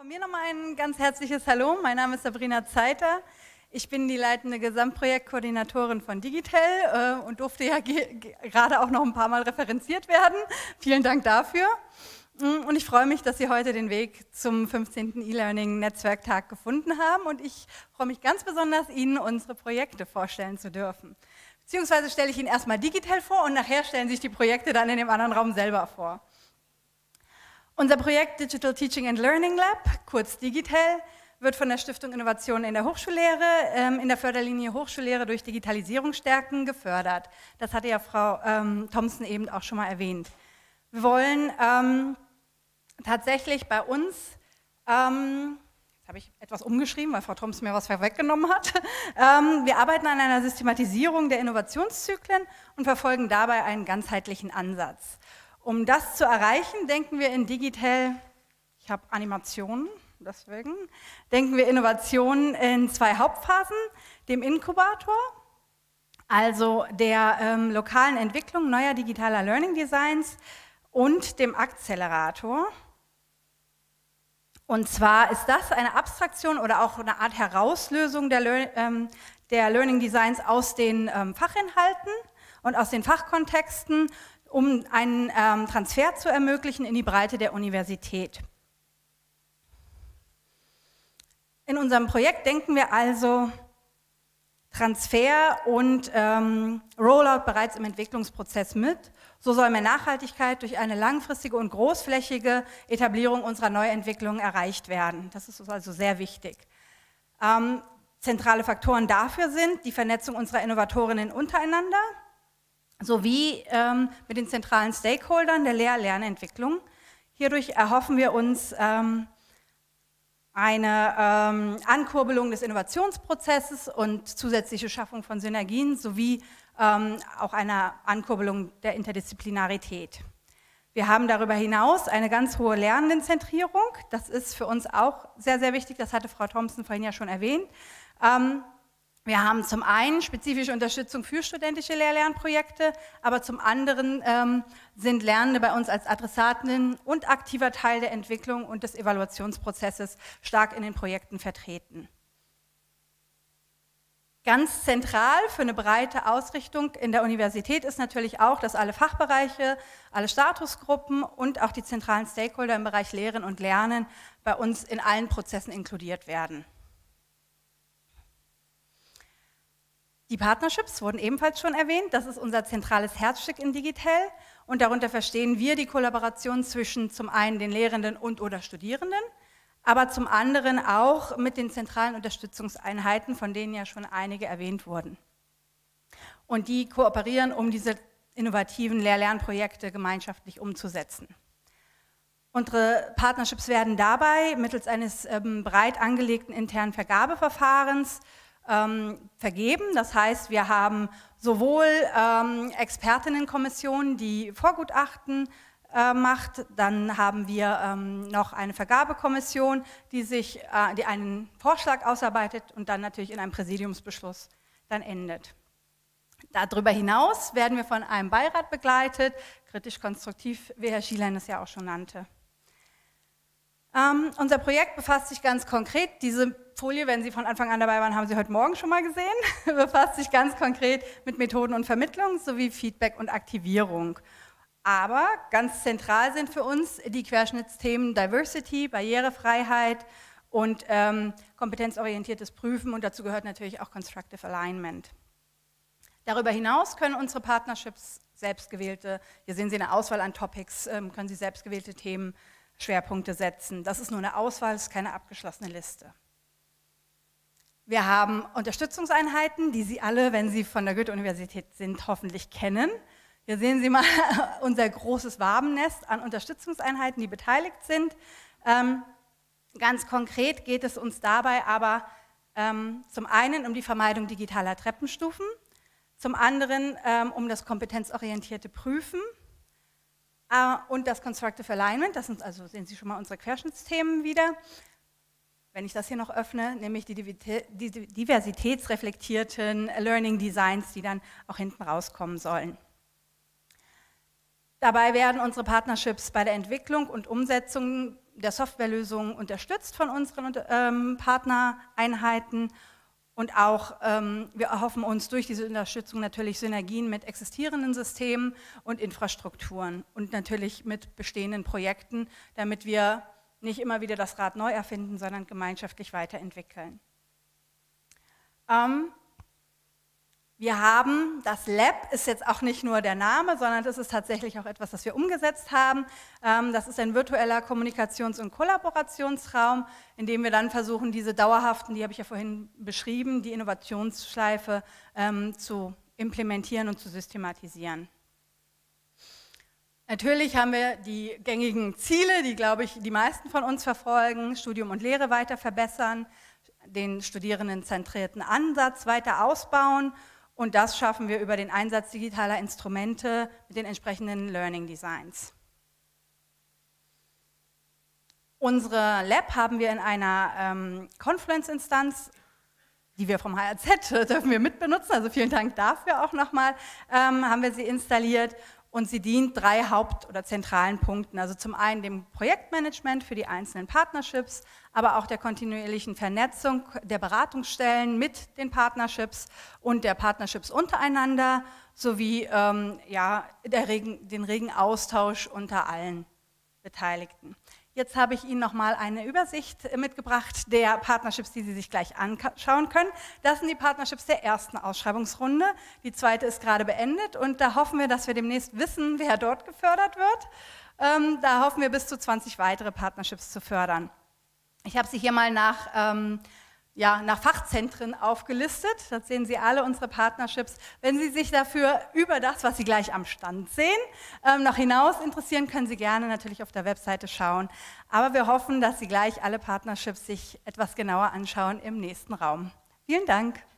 Von mir nochmal ein ganz herzliches Hallo. Mein Name ist Sabrina Zeiter. Ich bin die leitende Gesamtprojektkoordinatorin von Digitel und durfte ja gerade auch noch ein paar Mal referenziert werden. Vielen Dank dafür. Und ich freue mich, dass Sie heute den Weg zum 15. E-Learning-Netzwerktag gefunden haben. Und ich freue mich ganz besonders, Ihnen unsere Projekte vorstellen zu dürfen. Beziehungsweise stelle ich Ihnen erstmal Digitel vor und nachher stellen sich die Projekte dann in dem anderen Raum selber vor. Unser Projekt Digital Teaching and Learning Lab, kurz Digitel, wird von der Stiftung Innovation in der Hochschullehre in der Förderlinie Hochschullehre durch Digitalisierung stärken gefördert. Das hatte ja Frau Thompson eben auch schon mal erwähnt. Wir wollen tatsächlich bei uns, jetzt habe ich etwas umgeschrieben, weil Frau Thompson mir was vorweggenommen hat, wir arbeiten an einer Systematisierung der Innovationszyklen und verfolgen dabei einen ganzheitlichen Ansatz. Um das zu erreichen, denken wir in Digitel, ich habe Animationen, deswegen, denken wir Innovationen in zwei Hauptphasen, dem Inkubator, also der lokalen Entwicklung neuer digitaler Learning Designs und dem Akzelerator. Und zwar ist das eine Abstraktion oder auch eine Art Herauslösung der Learning Designs aus den Fachinhalten und aus den Fachkontexten, um einen Transfer zu ermöglichen in die Breite der Universität. In unserem Projekt denken wir also Transfer und Rollout bereits im Entwicklungsprozess mit. So soll mehr Nachhaltigkeit durch eine langfristige und großflächige Etablierung unserer Neuentwicklungen erreicht werden. Das ist uns also sehr wichtig. Zentrale Faktoren dafür sind die Vernetzung unserer Innovatorinnen untereinander, sowie mit den zentralen Stakeholdern der Lehr-Lernentwicklung. Hierdurch erhoffen wir uns eine Ankurbelung des Innovationsprozesses und zusätzliche Schaffung von Synergien sowie auch eine Ankurbelung der Interdisziplinarität. Wir haben darüber hinaus eine ganz hohe Lernendenzentrierung. Das ist für uns auch sehr, sehr wichtig. Das hatte Frau Thompson vorhin ja schon erwähnt. Wir haben zum einen spezifische Unterstützung für studentische Lehr-Lernprojekte, aber zum anderen sind Lernende bei uns als Adressaten und aktiver Teil der Entwicklung und des Evaluationsprozesses stark in den Projekten vertreten. Ganz zentral für eine breite Ausrichtung in der Universität ist natürlich auch, dass alle Fachbereiche, alle Statusgruppen und auch die zentralen Stakeholder im Bereich Lehren und Lernen bei uns in allen Prozessen inkludiert werden. Die Partnerships wurden ebenfalls schon erwähnt, das ist unser zentrales Herzstück in Digitel und darunter verstehen wir die Kollaboration zwischen zum einen den Lehrenden und/oder Studierenden, aber zum anderen auch mit den zentralen Unterstützungseinheiten, von denen ja schon einige erwähnt wurden. Und die kooperieren, um diese innovativen Lehr-Lernprojekte gemeinschaftlich umzusetzen. Unsere Partnerships werden dabei mittels eines breit angelegten internen Vergabeverfahrens vergeben. Das heißt, wir haben sowohl Expertinnenkommissionen, die Vorgutachten macht, dann haben wir noch eine Vergabekommission, die einen Vorschlag ausarbeitet und dann natürlich in einem Präsidiumsbeschluss dann endet. Darüber hinaus werden wir von einem Beirat begleitet, kritisch-konstruktiv, wie Herr Schielein es ja auch schon nannte. Unser Projekt befasst sich ganz konkret, diese Folie, wenn Sie von Anfang an dabei waren, haben Sie heute Morgen schon mal gesehen, befasst sich ganz konkret mit Methoden und Vermittlung sowie Feedback und Aktivierung. Aber ganz zentral sind für uns die Querschnittsthemen Diversity, Barrierefreiheit und kompetenzorientiertes Prüfen und dazu gehört natürlich auch Constructive Alignment. Darüber hinaus können unsere Partnerships selbstgewählte, hier sehen Sie eine Auswahl an Topics, können Sie selbstgewählte Themen Schwerpunkte setzen. Das ist nur eine Auswahl, das ist keine abgeschlossene Liste. Wir haben Unterstützungseinheiten, die Sie alle, wenn Sie von der Goethe-Universität sind, hoffentlich kennen. Hier sehen Sie mal unser großes Wabennest an Unterstützungseinheiten, die beteiligt sind. Ganz konkret geht es uns dabei aber zum einen um die Vermeidung digitaler Treppenstufen, zum anderen um das kompetenzorientierte Prüfen, und das Constructive Alignment, das sind, also sehen Sie schon mal unsere Querschnittsthemen wieder. Wenn ich das hier noch öffne, nämlich die diversitätsreflektierten Learning Designs, die dann auch hinten rauskommen sollen. Dabei werden unsere Partnerships bei der Entwicklung und Umsetzung der Softwarelösungen unterstützt von unseren Partnereinheiten. Und auch wir erhoffen uns durch diese Unterstützung natürlich Synergien mit existierenden Systemen und Infrastrukturen und natürlich mit bestehenden Projekten, damit wir nicht immer wieder das Rad neu erfinden, sondern gemeinschaftlich weiterentwickeln. Wir haben, das Lab ist jetzt auch nicht nur der Name, sondern das ist tatsächlich auch etwas, das wir umgesetzt haben. Das ist ein virtueller Kommunikations- und Kollaborationsraum, in dem wir dann versuchen, diese dauerhaften, die habe ich ja vorhin beschrieben, die Innovationsschleife zu implementieren und zu systematisieren. Natürlich haben wir die gängigen Ziele, die, glaube ich, die meisten von uns verfolgen: Studium und Lehre weiter verbessern, den studierendenzentrierten Ansatz weiter ausbauen, und das schaffen wir über den Einsatz digitaler Instrumente mit den entsprechenden Learning Designs. Unsere Lab haben wir in einer Confluence-Instanz, die wir vom HRZ dürfen wir mitbenutzen, also vielen Dank dafür auch nochmal, haben wir sie installiert. Und sie dient 3 Haupt- oder zentralen Punkten, also zum einen dem Projektmanagement für die einzelnen Partnerships, aber auch der kontinuierlichen Vernetzung der Beratungsstellen mit den Partnerships und der Partnerships untereinander, sowie den regen Austausch unter allen Beteiligten. Jetzt habe ich Ihnen nochmal eine Übersicht mitgebracht der Partnerships, die Sie sich gleich anschauen können. Das sind die Partnerships der ersten Ausschreibungsrunde. Die zweite ist gerade beendet und da hoffen wir, dass wir demnächst wissen, wer dort gefördert wird. Da hoffen wir, bis zu 20 weitere Partnerships zu fördern. Ich habe sie hier mal nach Fachzentren aufgelistet. Das sehen Sie alle, unsere Partnerships. Wenn Sie sich dafür über das, was Sie gleich am Stand sehen, noch hinaus interessieren, können Sie gerne natürlich auf der Webseite schauen. Aber wir hoffen, dass Sie gleich alle Partnerships sich etwas genauer anschauen im nächsten Raum. Vielen Dank.